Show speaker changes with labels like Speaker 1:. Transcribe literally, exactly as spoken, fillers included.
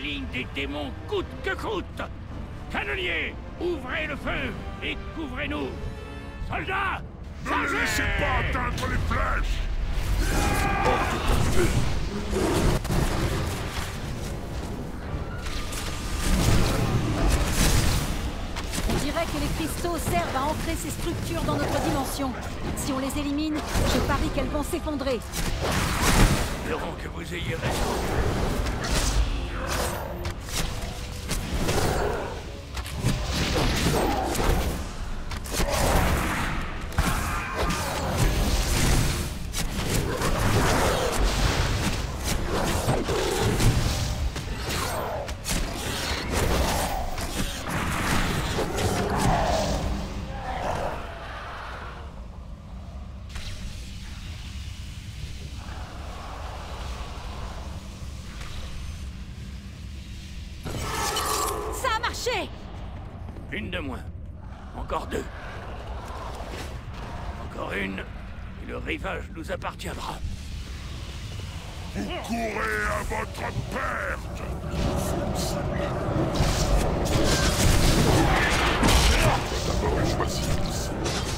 Speaker 1: ligne des démons coûte que coûte. Canonniers, ouvrez le feu et couvrez-nous. Soldats,
Speaker 2: Ne
Speaker 1: chargez!
Speaker 2: les laissez pas atteindre les flèches!
Speaker 3: On dirait que les cristaux servent à ancrer ces structures dans notre dimension. Si on les élimine, je parie qu'elles vont s'effondrer.
Speaker 1: Espérons que vous ayez raison.
Speaker 3: Ça a marché!
Speaker 1: Une de moins. Encore deux. Encore une. Et le rivage nous appartiendra.
Speaker 2: Vous courez à votre perte! D'abord choisi.